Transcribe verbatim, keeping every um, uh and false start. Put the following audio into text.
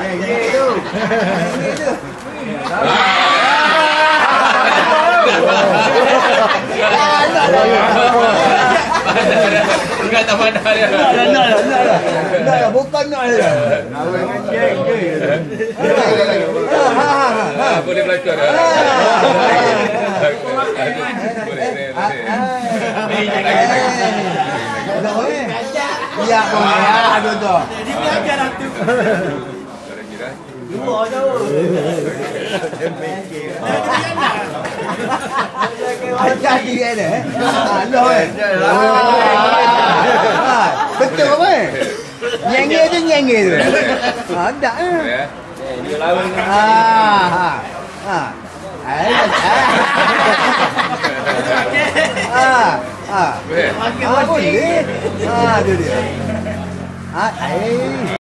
Yang tu. Yang tu. Enggak tak pandai dia. Nak lah, nak lah, nak lah. Nak lah, bukan nak lah. Lawan dengan Jack ke? Boleh pelakon. Boleh. Ya, boleh. Aduh tu. Dia belajar lah tu. Dua tu. Ajar dia ni. Allah eh. Betul apa eh? Nyanyi tu nyanyi tu. Ada eh. Dia lawan dengan Ah. Ha. Ha. Ah. Ah. boleh. Ah, boleh. Ah, tu dia. Ah, eh.